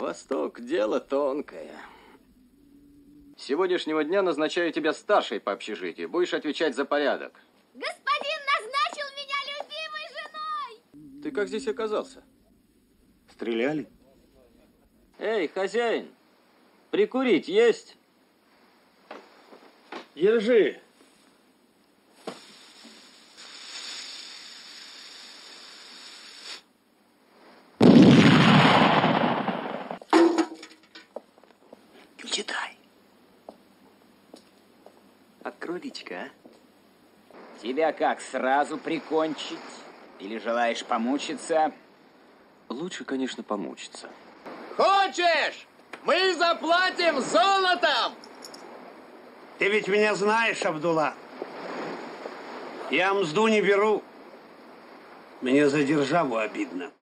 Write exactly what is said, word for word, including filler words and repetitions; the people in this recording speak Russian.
Восток – дело тонкое. С сегодняшнего дня назначаю тебя старшей по общежитию. Будешь отвечать за порядок. Господин назначил меня любимой женой! Ты как здесь оказался? Стреляли? Эй, хозяин, прикурить есть? Держи. Читай. Открой личико, а? Тебя как, сразу прикончить? Или желаешь помучиться? Лучше, конечно, помучиться. Хочешь? Мы заплатим золотом! Ты ведь меня знаешь, Абдулла. Я мзду не беру. Мне за державу обидно.